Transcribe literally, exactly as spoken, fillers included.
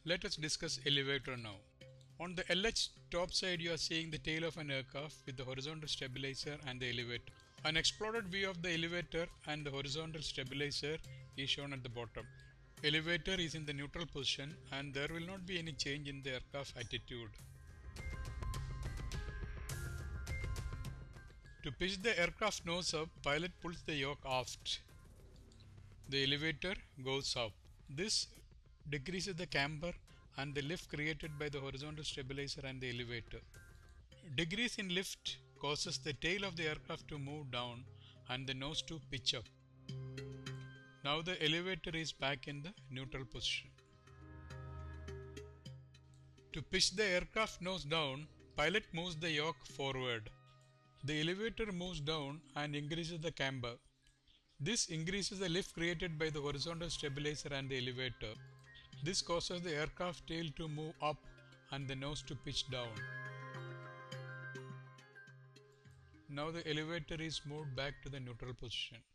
Let us discuss elevator now. On the L H top side you are seeing the tail of an aircraft with the horizontal stabilizer and the elevator. An exploded view of the elevator and the horizontal stabilizer is shown at the bottom. Elevator is in the neutral position and there will not be any change in the aircraft attitude. To pitch the aircraft nose up, pilot pulls the yoke aft. The elevator goes up. This decreases the camber and the lift created by the horizontal stabilizer and the elevator. Decrease in lift causes the tail of the aircraft to move down and the nose to pitch up. Now the elevator is back in the neutral position. To pitch the aircraft nose down, pilot moves the yoke forward. The elevator moves down and increases the camber. This increases the lift created by the horizontal stabilizer and the elevator. This causes the aircraft tail to move up and the nose to pitch down. Now the elevator is moved back to the neutral position.